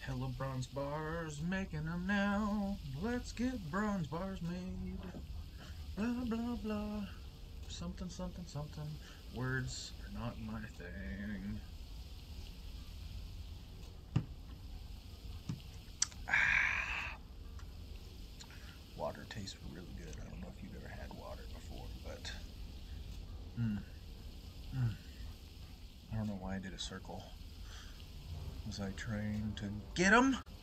Hello, bronze bars, making them now. Let's get bronze bars made. Blah, blah, blah. Something, something, something. Words are not my thing. Water tastes really good. I don't know if you've ever had water before, but I don't know why I did a circle. Was I trying to get 'em?